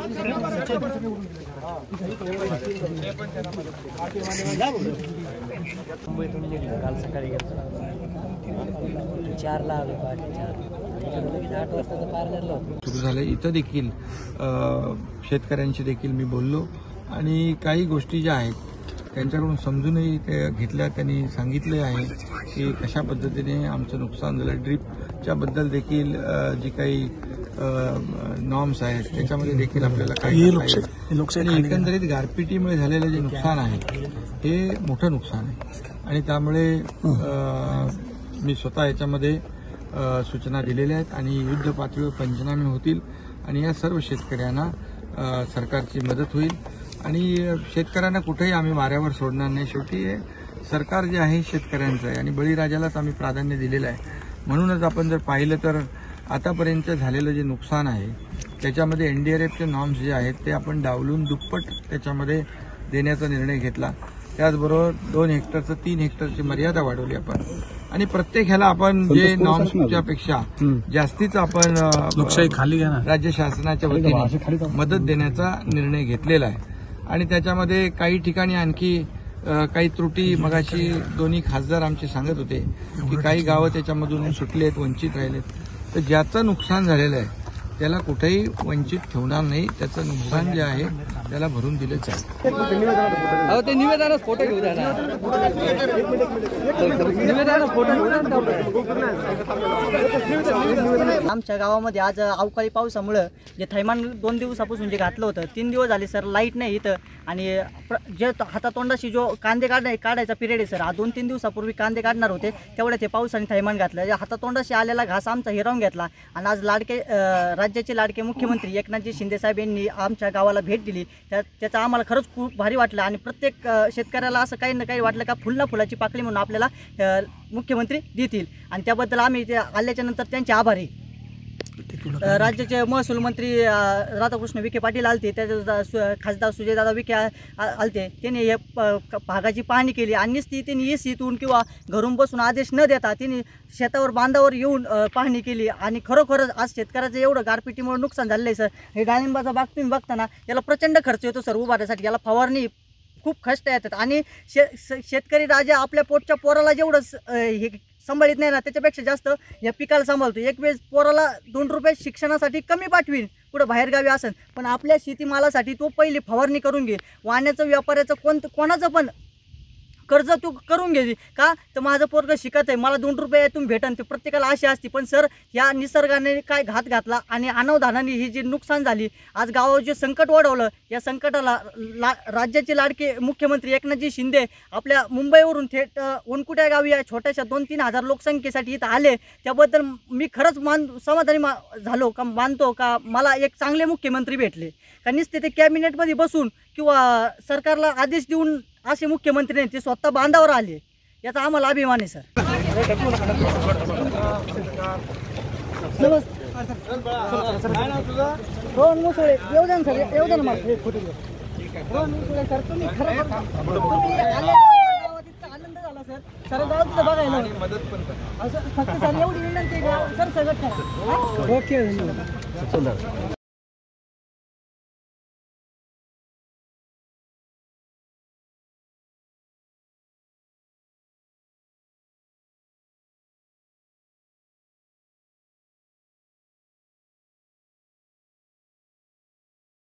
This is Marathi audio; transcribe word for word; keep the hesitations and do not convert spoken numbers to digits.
मुंबईतून निघलो काल सकाळी गेलो चारला आलो पहाटे चार आठ वाजता तर पार्लरला सुरू झालं। इथं देखील शेतकऱ्यांशी देखील मी बोललो आणि काही गोष्टी ज्या आहेत त्यांच्याकडून समजूनही ते घेतल्या। त्यांनी सांगितले आहे की कशा पद्धतीने आमचं नुकसान झालं। ड्रीपच्या बद्दल देखील जी काही नॉर्म्स आहेत त्याच्यामध्ये देखील आपल्याला काही एकंदरीत गारपिटीमुळे झालेलं जे नुकसान आहे हे मोठं नुकसान आहे आणि त्यामुळे मी स्वतः याच्यामध्ये सूचना दिलेल्या आहेत आणि युद्ध पातळीवर पंचनामे होतील आणि या सर्व शेतकऱ्यांना सरकारची मदत होईल आणि शेतकऱ्यांना कुठेही आम्ही वाऱ्यावर सोडणार नाही। शेवटी सरकार जे आहे शेतकऱ्यांचं आहे आणि बळीराजालाच आम्ही प्राधान्य दिलेलं आहे। म्हणूनच आपण जर पाहिलं तर आतापर्यंत झालेलं जे नुकसान आहे त्याच्यामध्ये एनडीआरएफचे नॉर्म्स जे आहेत ते आपण डावलून दुप्पट त्याच्यामध्ये देण्याचा निर्णय घेतला। त्याचबरोबर दोन हेक्टरचं तीन हेक्टरची मर्यादा वाढवली आपण आणि प्रत्येक ह्याला आपण जे नॉर्म्सच्या पेक्षा जास्तीच आपण खाली राज्य शासनाच्या वतीने मदत देण्याचा निर्णय घेतलेला आहे आणि त्याच्यामध्ये काही ठिकाणी आणखी काही त्रुटी मगाशी दोन्ही खासदार आमचे सांगत होते की काही गावं त्याच्यामधून सुटलेत, वंचित राहिलेत। तर ज्याचं नुकसान झालेलं आहे त्याला कुठेही वंचित ठेवणार नाही। त्याचं नुकसान जे आहे त्याला भरून दिलंच आहे। आमच्या गावामध्ये आज अवकाळी पावसामुळे जे थैमान दोन दिवसापासून जे घातलं होतं तीन दिवस झाले सर लाईट नाही इथं आणि जे हातातोंडाशी जो कांदे काढाय काढायचा पिरियड आहे सर हा दोन तीन दिवसापूर्वी कांदे काढणार होते तेवढ्या ते पावसाने थैमान घातलं। हातातोंडाशी आलेला घास आमचा हिरावून घेतला आणि आज लाडके राज्याचे लाडके मुख्यमंत्री एकनाथजी शिंदे साहेब यांनी आमच्या गावाला भेट दिली। त्या त्याचा आम्हाला खरंच खूप भारी वाटलं आणि प्रत्येक शेतकऱ्याला असं काही ना काही वाटलं का फुल ना फुलाची पाकळी म्हणून आपल्याला मुख्यमंत्री देतील आणि त्याबद्दल आम्ही ते आल्याच्या नंतर त्यांचे आभारी। राज्याचे महसूल मंत्री राधाकृष्ण विखे पाटील आलते, त्याच्या खासदार सुजयदादा विखे आलते, त्यांनी हे भागाची पाहणी केली आणि ती त्यांनी एसीतून किंवा घरून बसून आदेश न देता त्यांनी शेतावर बांधावर येऊन पाहणी केली आणि खरोखरच आज शेतकऱ्याचं एवढं गारपिटीमुळे नुकसान झालेलं आहे सर। हे डाळिंबाचा बाग तुम्ही बघताना याला प्रचंड खर्च येतो सर उभारण्यासाठी, याला फवारणी खूप कष्ट येतात आणि शे शेतकरी राजा आपल्या पोटच्या पोराला जेवढं हे सांभाळत नाही ना त्याच्यापेक्षा जास्त या पिकाला सांभाळतो। एक वेळेस पोराला दोन रुपये शिक्षणासाठी कमी पाठवीन पुढं बाहेरगावी असेल पण आपल्या शेतीमालासाठी तो पहिली फवारणी करून घे। वाहण्याचं व्यापाऱ्याचं कोण कोणाचं पण कर्ज तू करून घे का तर माझं पोरगं शिकत आहे मला दोन रुपये तुम्ही भेटन ते प्रत्येकाला आशा असते पण सर या निसर्गाने काय घात घातला आणि अनावधानाने ही जी नुकसान झाली आज गावावर जे संकट ओढवलं या संकटाला ला राज्याचे लाडके मुख्यमंत्री एकनाथजी शिंदे आपल्या मुंबईवरून थेट वनकुट्या गावी या छोट्याशा दोन तीन हजार लोकसंख्येसाठी इथं आले त्याबद्दल मी खरंच मान समाधानी मा झालो का मानतो का मला एक चांगले मुख्यमंत्री भेटले का नुसते ते कॅबिनेटमध्ये बसून किंवा सरकारला आदेश देऊन असे मुख्यमंत्री नाही ते स्वतः बांधावर आले याचा आम्हाला अभिमान आहे सर। रोहन मुसळे येऊ द्या सर येऊ द्या ना मला फोटो रोहन मुसळे सर तुम्ही खरं आनंद झाला सर सर गाव तिथं बघायला मदत पण असं फक्त सर एवढी विनंती सर सगळं ओके।